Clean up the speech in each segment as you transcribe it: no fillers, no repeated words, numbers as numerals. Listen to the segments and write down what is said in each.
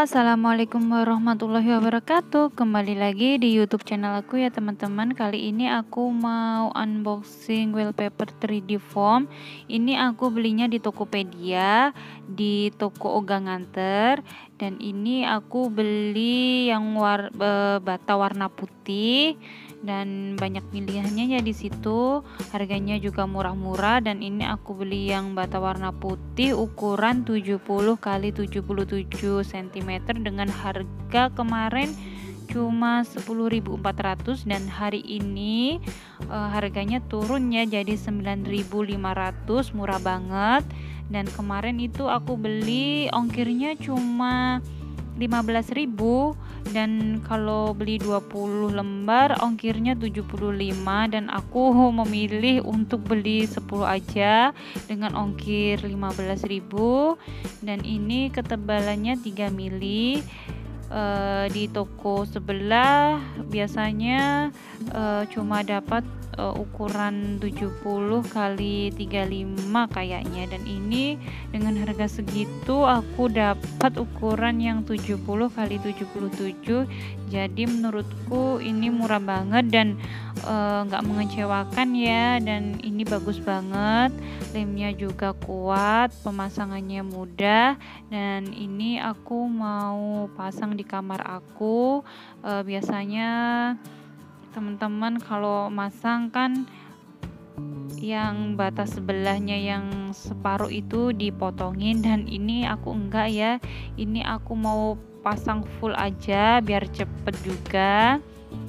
Assalamualaikum warahmatullahi wabarakatuh. Kembali lagi di YouTube channel aku ya teman-teman. Kali ini aku mau unboxing wallpaper 3D foam. Ini aku belinya di Tokopedia, di toko Oga Nganter. Dan ini aku beli yang bata warna putih. Dan banyak pilihannya ya di situ, harganya juga murah-murah. Dan ini aku beli yang bata warna putih ukuran 70 x 77 cm dengan harga kemarin cuma 10.400 dan hari ini harganya turun ya jadi 9.500, murah banget. Dan kemarin itu aku beli ongkirnya cuma 15.000 dan kalau beli 20 lembar ongkirnya 75 dan aku memilih untuk beli 10 aja dengan ongkir 15.000. Dan ini ketebalannya 3 mili. Di toko sebelah biasanya cuma dapat ukuran 70 x 35 kayaknya, dan ini dengan harga segitu aku dapat ukuran yang 70 x 77. Jadi menurutku ini murah banget dan nggak mengecewakan ya, dan ini bagus banget, lemnya juga kuat, pemasangannya mudah. Dan ini aku mau pasang di kamar aku. Biasanya teman-teman kalau masang kan yang batas sebelahnya yang separuh itu dipotongin, dan ini aku enggak ya, ini aku mau pasang full aja biar cepet juga.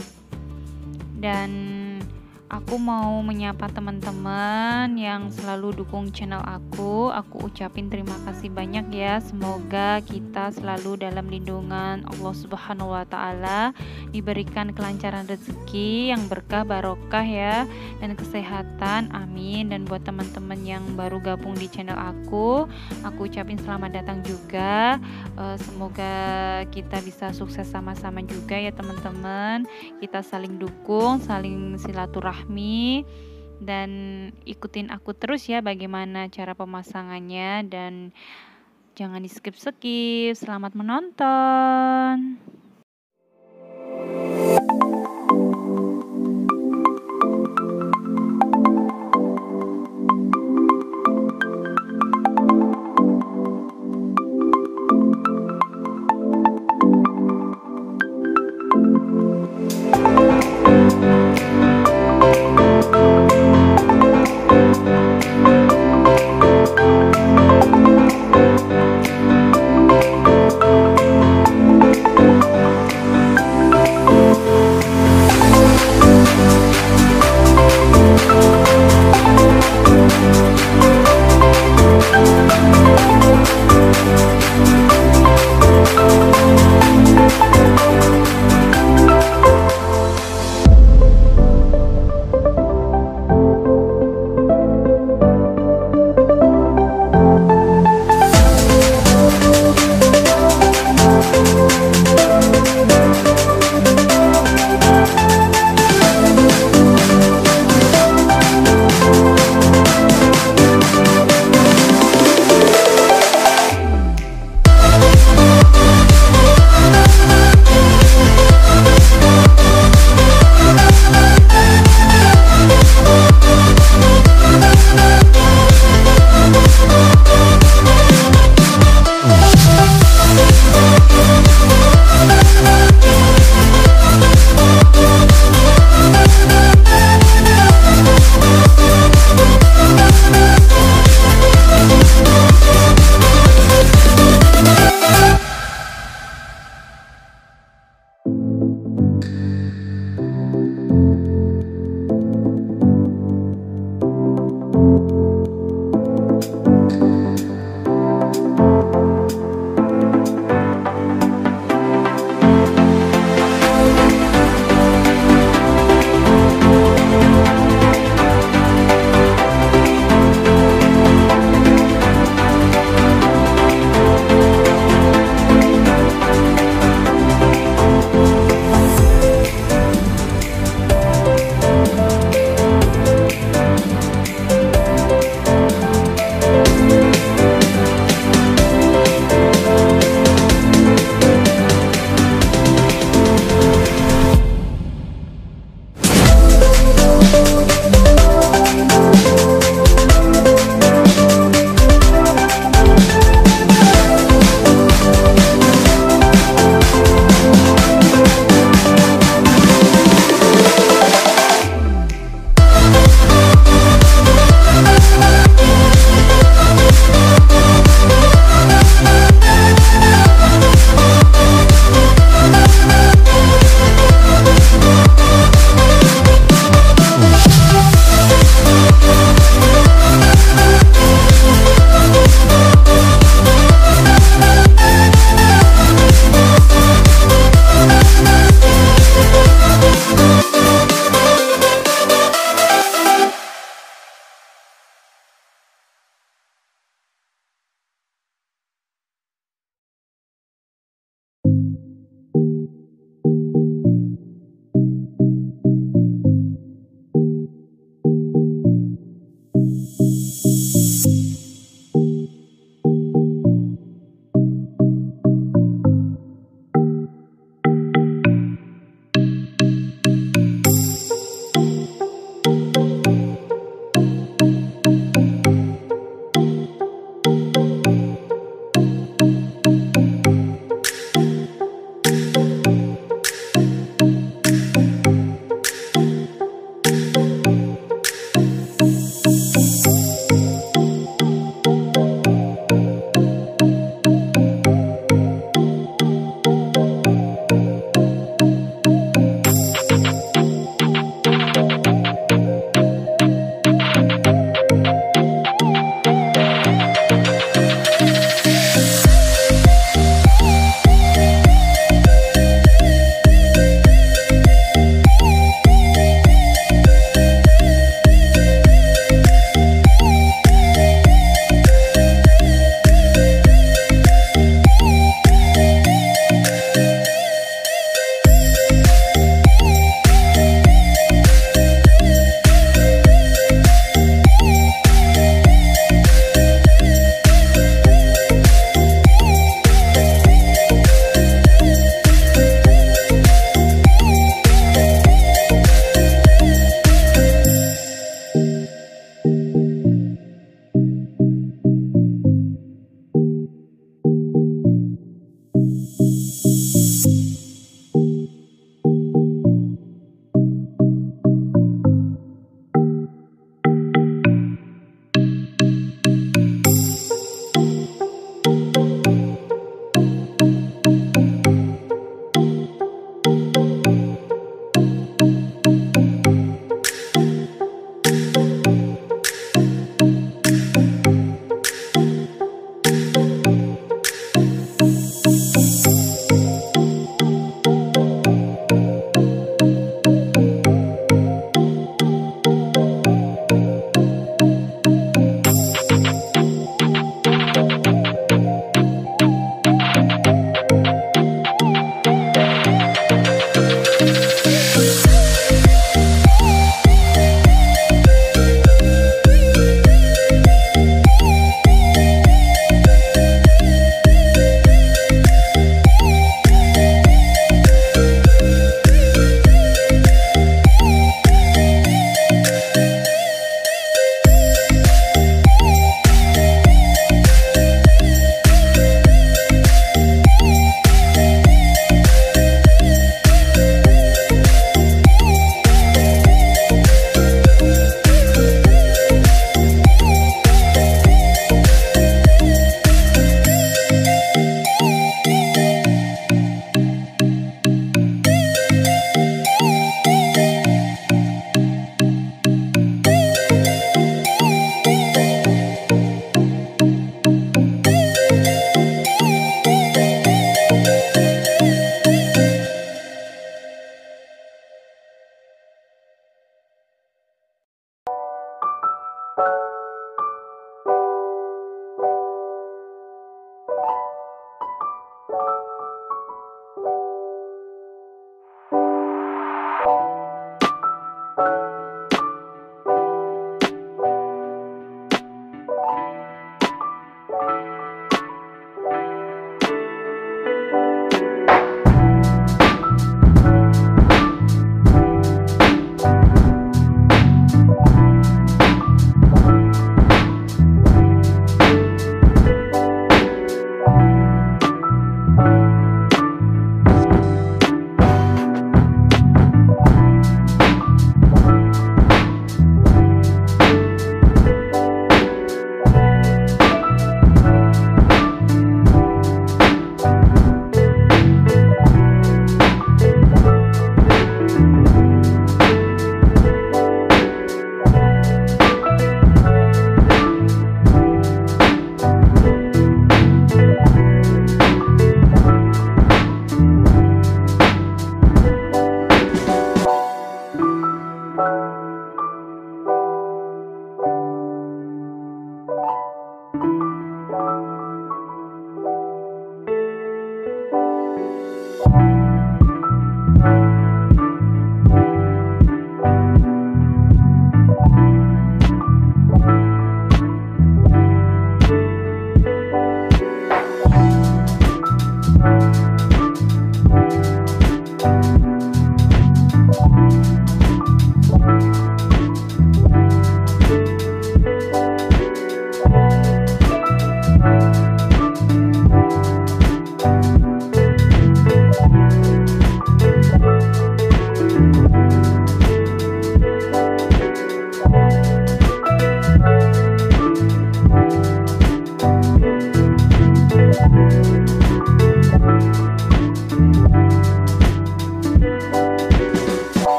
Dan aku mau menyapa teman-teman yang selalu dukung channel aku ucapin terima kasih banyak ya. Semoga kita selalu dalam lindungan Allah Subhanahu wa Ta'ala, diberikan kelancaran rezeki yang berkah barokah ya, dan kesehatan, amin. Dan buat teman-teman yang baru gabung di channel aku ucapin selamat datang juga. Semoga kita bisa sukses sama-sama juga ya teman-teman. Kita saling dukung, saling silaturahmi, dan ikutin aku terus ya bagaimana cara pemasangannya, dan jangan di skip-skip. Selamat menonton.